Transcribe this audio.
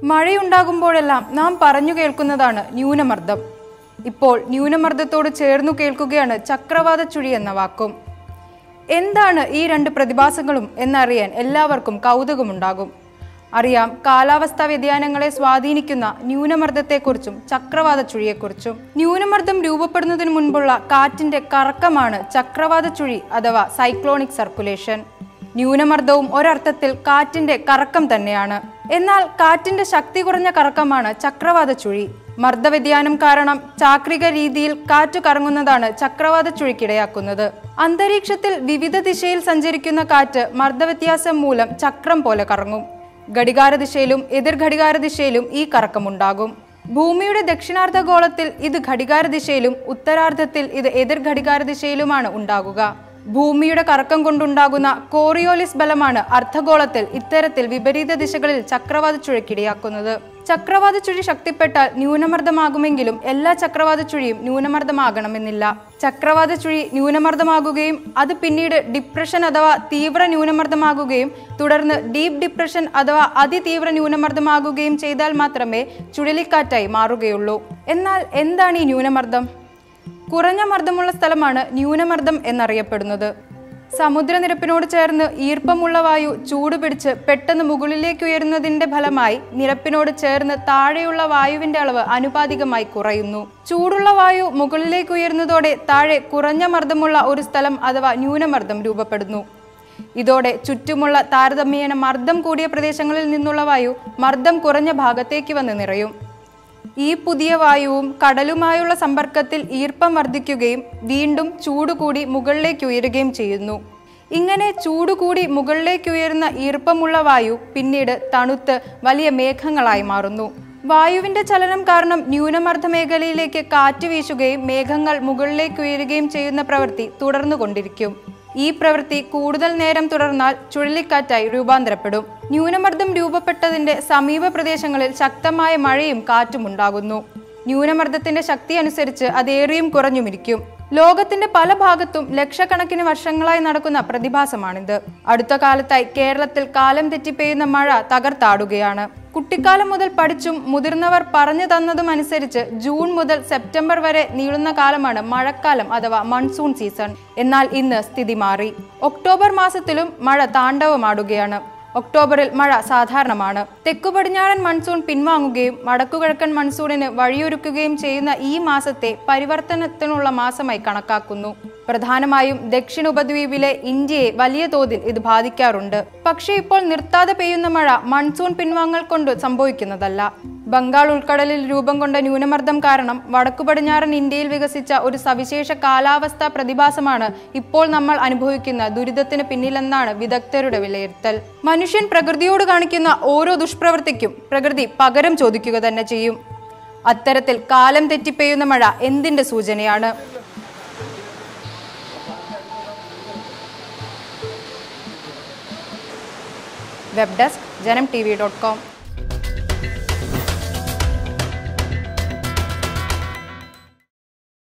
മഴയുണ്ടാകുമ്പോഴെല്ലാം നാം പറഞ്ഞു കേൾക്കുന്നതാണ് ന്യൂനമർദ്ദം. ഇപ്പോൾ ന്യൂനമർദ്ദത്തോട് ചേർന്നു കേൾക്കുകയാണ് ചക്രവാത ചുഴി എന്ന വാക്കും. എന്താണ് ഈ രണ്ട് പ്രതിഭാസങ്ങളും എന്നറിയാൻ എല്ലാവർക്കും കൗതുകമുണ്ടാകും. അറിയാം കാലാവസ്ഥാ വ്യതിയാനങ്ങളെ സ്വാധീനിക്കുന്ന ന്യൂനമർദ്ദത്തെക്കുറിച്ചും ചക്രവാത ചുഴിയെക്കുറിച്ചും. ന്യൂനമർദ്ദം രൂപപ്പെടുന്നതിന് മുൻപുള്ള കാറ്റിന്റെ കറക്കമാണ് ചക്രവാത ചുഴി അഥവാ സൈക്ലോണിക് സർക്കുലേഷൻ. ന്യൂനമർദ്ദവും ഒരർത്ഥത്തിൽ കാറ്റിന്റെ കറക്കം തന്നെയാണ്. എന്നാൽ കാറ്റിന്റെ ശക്തി കുറഞ്ഞ കറക്കമാണ് ചക്രവാത ചുഴി. മർദ്ദവ്യതിയാനം കാരണം ചാക്രിക രീതിയിൽ കാറ്റ് കറങ്ങുന്നതാണ് ചക്രവാത ചുഴിക്കിടയാക്കുന്നത്. അന്തരീക്ഷത്തിൽ വിവിധ ദിശയിൽ സഞ്ചരിക്കുന്ന കാറ്റ് മർദ്ദവ്യത്യാസം മൂലം ചക്രം പോലെ കറങ്ങും. ഘടികാര ദിശയിലും എതിർ ഘടികാര ദിശയിലും ഈ കറക്കമുണ്ടാകും. ഭൂമിയുടെ ദക്ഷിണാർദ്ധഗോളത്തിൽ ഇത് ഘടികാര ദിശയിലും ഉത്തരാർദ്ധത്തിൽ ഇത് എതിർ ഘടികാര ദിശയിലുമാണ് ഉണ്ടാകുക. ഭൂമിയുടെ കറക്കം കൊണ്ടുണ്ടാകുന്ന കോറിയോലിസ് ബലമാണ് അർദ്ധഗോളത്തിൽ ഇത്തരത്തിൽ വിപരീത ദിശകളിൽ ചക്രവാത ചുഴിക്കിടയാക്കുന്നത്. ചക്രവാത ചുഴി ശക്തിപ്പെട്ടാൽ ന്യൂനമർദ്ദമാകുമെങ്കിലും എല്ലാ ചക്രവാത ചുഴിയും ന്യൂനമർദ്ദമാകണമെന്നില്ല. ചക്രവാത ചുഴി ന്യൂനമർദ്ദമാകുകയും അത് പിന്നീട് ഡിപ്രഷൻ അഥവാ തീവ്ര ന്യൂനമർദ്ദമാകുകയും തുടർന്ന് ഡീപ് ഡിപ്രഷൻ അഥവാ അതിതീവ്ര ന്യൂനമർദ്ദമാകുകയും ചെയ്താൽ മാത്രമേ ചുഴലിക്കാറ്റായി മാറുകയുള്ളൂ. എന്നാൽ എന്താണ് ഈ ന്യൂനമർദ്ദം? കുറഞ്ഞ മർദ്ദമുള്ള സ്ഥലമാണ് ന്യൂനമർദ്ദം എന്നറിയപ്പെടുന്നത്. സമുദ്രനിരപ്പിനോട് ചേർന്ന് ഈർപ്പമുള്ള വായു ചൂടുപിടിച്ച് പെട്ടെന്ന് മുകളിലേക്ക് ഉയരുന്നതിന്റെ ഫലമായി നിരപ്പിനോട് ചേർന്ന് താഴെയുള്ള വായുവിന്റെ അളവ് ആനുപാതികമായി കുറയുന്നു. ചൂടുള്ള വായു മുകളിലേക്ക് ഉയരുന്നതോടെ താഴെ കുറഞ്ഞ മർദ്ദമുള്ള ഒരു സ്ഥലം അഥവാ ന്യൂനമർദ്ദം രൂപപ്പെടുന്നു. ഇതോടെ ചുറ്റുമുള്ള താരതമ്യേന മർദ്ദം കൂടിയ പ്രദേശങ്ങളിൽ നിന്നുള്ള വായു മർദ്ദം കുറഞ്ഞ ഭാഗത്തേക്ക് വന്ന് നിറയും. ഈ പുതിയ വായുവും കടലുമായുള്ള സമ്പർക്കത്തിൽ ഈർപ്പം വർദ്ധിക്കുകയും വീണ്ടും ചൂടുകൂടി മുകളിലേക്ക് ഉയരുകയും ചെയ്യുന്നു. ഇങ്ങനെ ചൂടുകൂടി മുകളിലേക്ക് ഉയരുന്ന ഈർപ്പമുള്ള വായു പിന്നീട് തണുത്ത് വലിയ മേഘങ്ങളായി മാറുന്നു. വായുവിന്റെ ചലനം കാരണം ന്യൂനമർദ്ദ മേഖലയിലേക്ക് കാറ്റ് വീശുകയും മേഘങ്ങൾ മുകളിലേക്ക് ഉയരുകയും ചെയ്യുന്ന പ്രവൃത്തി തുടർന്നുകൊണ്ടിരിക്കും. ഈ പ്രവൃത്തി കൂടുതൽ നേരം തുടർന്നാൽ ചുഴലിക്കാറ്റായി രൂപാന്തരപ്പെടും. ന്യൂനമർദ്ദം രൂപപ്പെട്ടതിന്റെ സമീപ പ്രദേശങ്ങളിൽ ശക്തമായ മഴയും കാറ്റും ഉണ്ടാകുന്നു. ന്യൂനമർദ്ദത്തിന്റെ ശക്തി അനുസരിച്ച് അതേറിയും കുറഞ്ഞുമിരിക്കും. ലോകത്തിന്റെ പല ഭാഗത്തും ലക്ഷക്കണക്കിന് വർഷങ്ങളായി നടക്കുന്ന പ്രതിഭാസമാണിത്. അടുത്ത കാലത്തായി കേരളത്തിൽ കാലം തെറ്റി പെയ്യുന്ന മഴ തകർത്താടുകയാണ്. കുട്ടിക്കാലം മുതൽ പഠിച്ചും മുതിർന്നവർ പറഞ്ഞു തന്നതും അനുസരിച്ച് ജൂൺ മുതൽ സെപ്റ്റംബർ വരെ നീളുന്ന കാലമാണ് മഴക്കാലം അഥവാ മൺസൂൺ സീസൺ. എന്നാൽ ഇന്ന് സ്ഥിതി മാറി. ഒക്ടോബർ മാസത്തിലും മഴ താണ്ഡവമാടുകയാണ്. ഒക്ടോബറിൽ മഴ സാധാരണമാണ്. തെക്കു പടിഞ്ഞാറൻ മൺസൂൺ പിൻവാങ്ങുകയും വടക്കുകിഴക്കൻ മൺസൂണിന് വഴിയൊരുക്കുകയും ചെയ്യുന്ന ഈ മാസത്തെ പരിവർത്തനത്തിനുള്ള മാസമായി കണക്കാക്കുന്നു. പ്രധാനമായും ദക്ഷിണ ഉപദ്വീപിലെ ഇന്ത്യയെ വലിയ തോതിൽ ഇത് ബാധിക്കാറുണ്ട്. പക്ഷേ ഇപ്പോൾ നിർത്താതെ പെയ്യുന്ന മഴ മൺസൂൺ പിൻവാങ്ങൽ കൊണ്ട് സംഭവിക്കുന്നതല്ല. ബംഗാൾ ഉൾക്കടലിൽ രൂപം കൊണ്ട ന്യൂനമർദ്ദം കാരണം വടക്കു പടിഞ്ഞാറൻ ഇന്ത്യയിൽ വികസിച്ച ഒരു സവിശേഷ കാലാവസ്ഥാ പ്രതിഭാസമാണ് ഇപ്പോൾ നമ്മൾ അനുഭവിക്കുന്ന ദുരിതത്തിന് പിന്നിലെന്നാണ് വിദഗ്ധരുടെ വിലയിരുത്തൽ. മനുഷ്യൻ പ്രകൃതിയോട് കാണിക്കുന്ന ഓരോ ദുഷ്പ്രവൃത്തിക്കും പ്രകൃതി പകരം ചോദിക്കുക തന്നെ ചെയ്യും. അത്തരത്തിൽ കാലം തെറ്റിപ്പെയ്യുന്ന മഴ എന്തിന്റെ സൂചനയാണ്? വെബ് ഡെസ്ക് ജനം TV.com